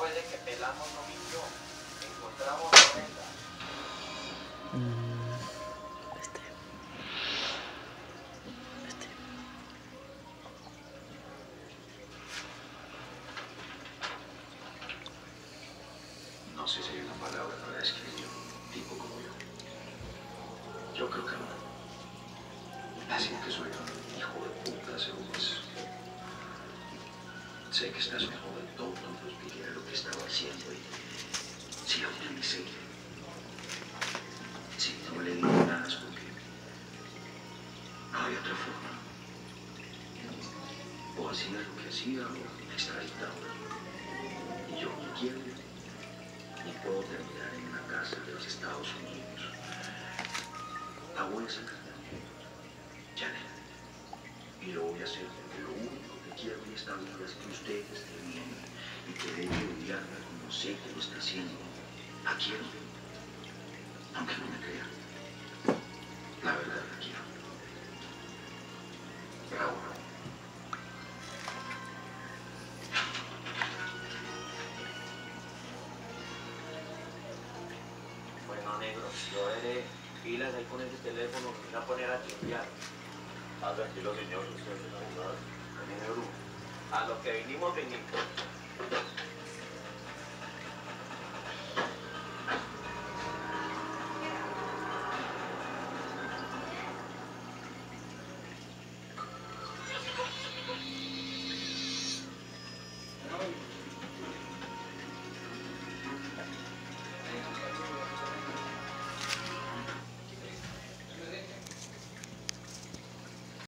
fue de que pelamos no mintió. Encontramos la venta. No sé si hay una palabra para describir un tipo como yo. Yo creo que no. Decir que soy un hijo de puta según eso. Sé que estás mejor de todo lo que era lo que estaba haciendo y si aún en mi serie. Si no le digo nada es porque no hay otra forma. O hacía lo que hacía o me extraditaba. Y yo ni quiero ni puedo terminar en una casa de los Estados Unidos. La voy a sacar. Janet. Y lo voy a hacer porque lo único que quiero en esta vida es que usted esté bien y que deje de odiarme como sé que lo está haciendo. La quiero. Aunque no me crea. La verdad la quiero. Raúl. Bueno, negro, yo veré pilas ahí con ese teléfono que me voy a poner a chimbear. Ah, tranquilo, señor, usted no hay nada. Negro, a lo que vinimos.